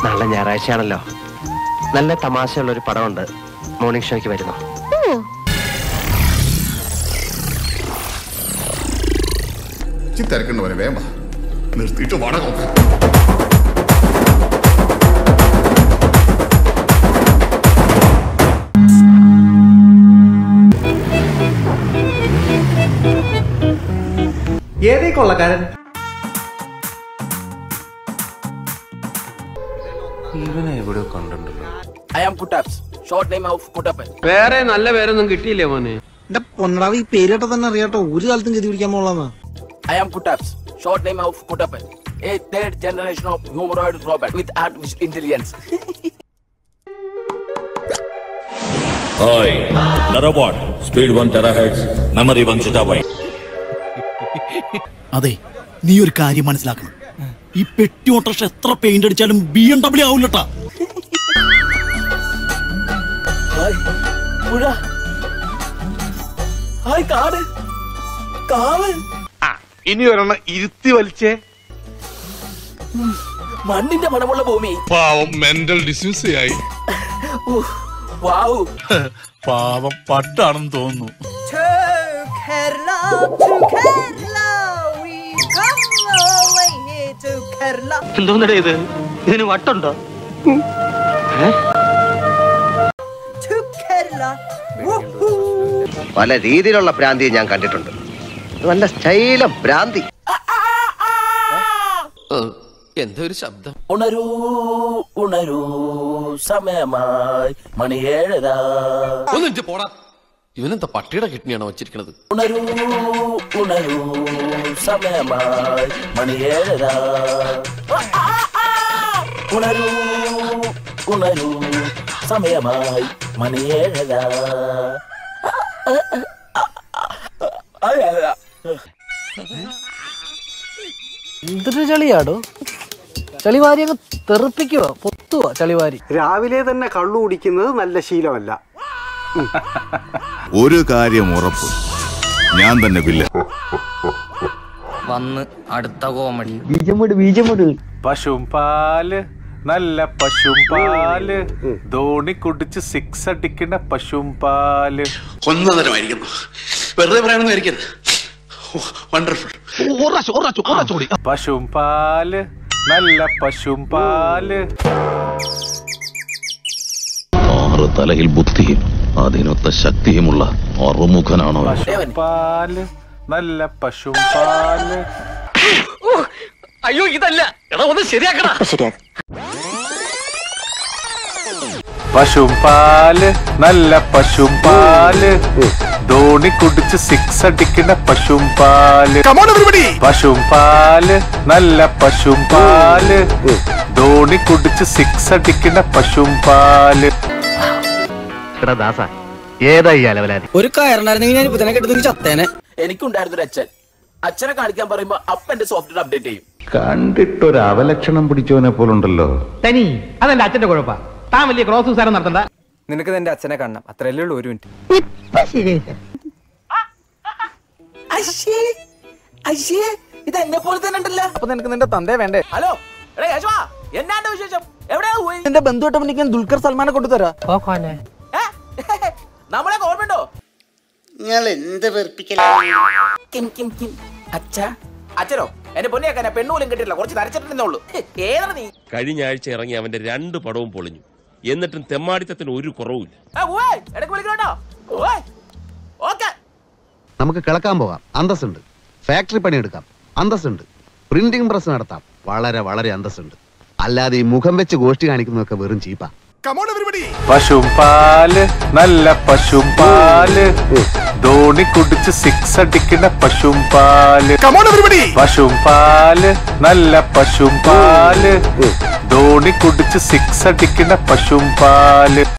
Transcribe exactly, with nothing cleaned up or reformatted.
നാളെ ഞായറാഴ്ചയാണല്ലോ. നല്ല തമാശയുള്ള ഒരു പടമുണ്ട്, മോർണിംഗ് ഷോയ്ക്ക് വരുന്നു. തിരക്കണ്ടവരെ വേമ്പ നിർത്തിയിട്ട് വട നോക്ക. ഏതേ കൊള്ളക്കാരൻ? ഇവനെ എവിടെയോ കണ്ടിട്ടുണ്ടല്ലോ. വേറെ നല്ല പേരൊന്നും കിട്ടിയില്ലേ മോനെ? എന്റെ പൊന്നടാവ്, ഈ പേരിട്ട തന്നെ അറിയാട്ടോ, ഒരു കാലത്തും ഗതി പിടിക്കാൻ പോളാന്ന്. I am Kutaps, short name of Kutapan, a third generation of humanoid robot with artificial intelligence. Oi, the robot, speed one terahertz, memory one zettabyte. അതെ, നീ ഒരു കാര്യം മനസ്സിലാക്കണം. ഈ പെട്ടി ഓട്ടോറിക്ഷ എത്ര പെയിന്റ് അടിച്ചാലും ബി എം ഡബ്ല്യൂ ആവൂലട്ടാ. ഇനി ഒരെണ്ണം ഇരുത്തി വലിച്ചേ. മണ്ണിന്റെ മണമുള്ള ഭൂമി. പാവം മെന്റൽ ഡിസ്യൂസ് ആയി. പാവം പട്ടാണെന്ന് തോന്നുന്നു. എന്തോന്നടേ ഇത്? ഇതിന് വട്ടുണ്ടോ? പല രീതിയിലുള്ള ഭ്രാന്തി ഞാൻ കണ്ടിട്ടുണ്ട്. നല്ല സ്റ്റൈല ഭ്രാന്തി. എന്തൊരു ശബ്ദം! ഉണരൂ ഉണരൂ, സമയമായി മണി ഏഴര. ഒന്നിട്ട് പോടാ. ഇവനെന്താ പട്ടിയുടെ കിഡ്നിയാണോ വെച്ചിരിക്കണത്? ഉണരൂ ഉണരൂ, സമയമായി മണി ഏഴര. ഉണരൂ ഉണരൂ, സമയമായി മണി ഏഴര. എന്തൊരു ചളിയാടോ? ചളിവാരി അങ്ങ് തെറിപ്പിക്കുവോ, പൊത്തുവോ ചളിവാരി? രാവിലെ തന്നെ കള്ളു കുടിക്കുന്നത് നല്ല ശീലമല്ല. ഒരു കാര്യം ഉറപ്പ്, ഞാൻ തന്നെ വില്ല. വന്ന് അടുത്ത കോമഡി. പശും പാല്, നല്ല പശും പാല്, ധോണി കുടിച്ച് സിക്സ് അടിക്കുന്ന പശും പാല്. ഒന്നതരമായിരിക്കുന്നു, വെറുതെ പറയാനൊന്നും. പശും പാല്, നല്ല പശും പാല്. ആറ് തലയിൽ ബുദ്ധിയും അതിനൊത്ത ശക്തിയുമുള്ള അറുമുഖനാണോ? പശും പാല്, നല്ല പശും പാല്. അയ്യോ ഇതല്ല, എടാ ഒന്ന് ശരിയാക്കടാ. പശും പാല്, നല്ല പശും പാല്, ധോണി കുടിച്ച് സിക്സ് അടിക്കുന്ന പശും പാല്. പശും പാല്, നല്ല പശും പാല്, ധോണി കുടിച്ച് സിക്സ് അടിക്കുന്ന പശും പാല്. എടാ ദാസ, ഏതാ ഈ അലവലാതി? ഒരു കയറിനായിരുന്നെങ്കിൽ ഞാൻ ഇപ്പൊ തന്നെ കെട്ടുന്ന ചത്തേനെ. എനിക്കുണ്ടായിരുന്നൊരു അച്ഛൻ. അച്ഛനെ കാണിക്കാൻ പറയുമ്പോ അപ്പന്റെ സോഫ്റ്റ്വെയർ അപ്ഡേറ്റ് ചെയ്യും. കണ്ടിട്ടൊരു അവലക്ഷണം പിടിച്ചവനെ പോലുണ്ടല്ലോ. തനി അതെന്റെ അച്ഛന്റെ കുഴപ്പ. താൻ വലിയ ക്രോസ് സാരം നടത്തണ്ട. നിനക്ക് എന്റെ അച്ഛനെ കാണണം, അത്രയല്ലേ ഉള്ളൂ. ഒരു മിനിറ്റ്. ഇത് എന്നെ പോലെ തന്നെ ഉണ്ടല്ലോ. അപ്പൊ നിനക്ക് നിന്റെ തന്തേ വേണ്ടേ? ഹലോ, എടാ യശ്വാ, എന്നാണ്ട് വിശേഷം? എവിടെയാ പോയി? നിന്റെ ബന്ധുവായിട്ട് എനിക്ക് ദുൽഖർ സൽമാനെ കൊണ്ടുതരാ. നമ്മളെ ഓർമ്മയുണ്ടോ? നിങ്ങൾ എന്ത് വെറുപ്പിക്കല? അച്ഛനോ എന്റെ പൊന്നിയാക്കാനെ പെണ്ണൂലും കിട്ടില്ല, കുറച്ച് നരച്ചിട്ടുള്ളൂ. ഏതാണ് നീ? കഴിഞ്ഞ ആഴ്ച ഇറങ്ങി അവന്റെ രണ്ട് പടവും പൊളിഞ്ഞു. എന്നിട്ടും തെമ്മാടിത്തത്തിന് ഒരു കുറവുമില്ല. നമുക്ക് കിളക്കാൻ പോകാം, അന്തസ്സുണ്ട്. ഫാക്ടറി പണിയെടുക്കാം, അന്തസ്സുണ്ട്. പ്രിന്റിംഗ് പ്രസ് നടത്താം, വളരെ വളരെ അന്തസ്സുണ്ട്. അല്ലാതെ ഈ മുഖം വെച്ച് ഗോഷ്ടി കാണിക്കുന്നതൊക്കെ വെറും ചീപ്പാ. പശും പാല്, നല്ല പശും പാല്, ധോണി കുടിച്ച് സിക്സ് അടിക്കുന്ന പശും പാല്. പശും പാല്, നല്ല പശും പാല്, ധോണി കുടിച്ച് സിക്സ് അടിക്കുന്ന പശും പാല്.